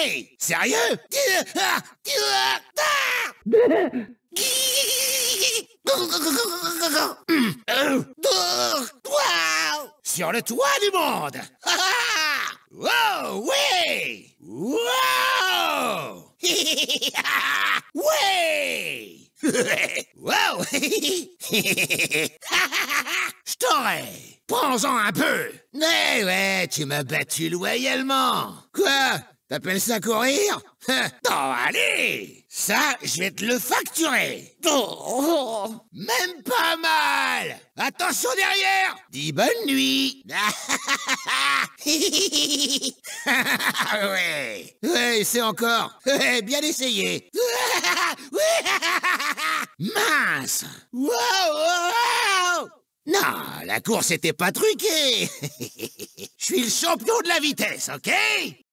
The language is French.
hey! Sérieux? Sur le toit du monde! Wow, oui! Wow! Oui! Wow! Je t'aurais! Prends-en un peu! Mais ouais, tu m'as battu loyalement! Quoi? T'appelles ça courir? Non, allez! Ça, je vais te le facturer! Oh, même pas mal! Attention derrière! Dis bonne nuit! Ouais, ouais, c'est encore! Ouais, bien essayé! Mince! Wow, wow! Non, la course était pas truquée! Je suis le champion de la vitesse, ok?